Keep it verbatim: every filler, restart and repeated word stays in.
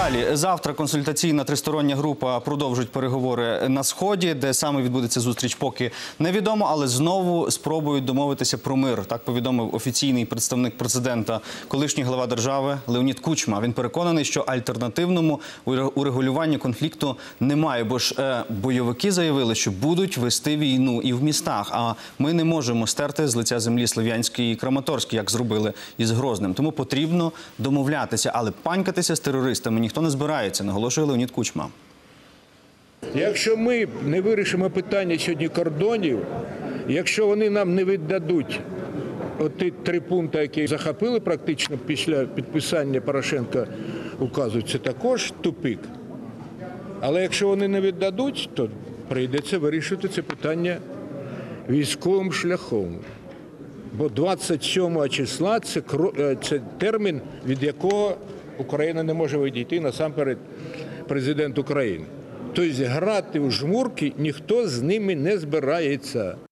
Далі, завтра консультаційна тристороння група продовжить переговори на Сході, де саме відбудеться зустріч, поки невідомо, але знову спробують домовитися про мир. Так повідомив офіційний представник президента, колишній глава держави Леонід Кучма. Він переконаний, що альтернативному урегулюванню конфлікту немає, бо ж е, бойовики заявили, що будуть вести війну і в містах, а ми не можемо стерти з лиця землі Слов'янський і Краматорський, як зробили із Грозним. Тому потрібно домовлятися, але панькатися з терористами ніхто не збирається, наголошує Леонід Кучма. Якщо ми не вирішимо питання сьогодні кордонів, якщо вони нам не віддадуть оті три пункти, які захопили практично після підписання Порошенка указу, це також тупик. Але якщо вони не віддадуть, то прийдеться вирішити це питання військовим шляхом. Бо двадцять сьомого числа це, це термін, від якого Україна не може відійти, насамперед президент України. Тобто грати в жмурки ніхто з ними не збирається.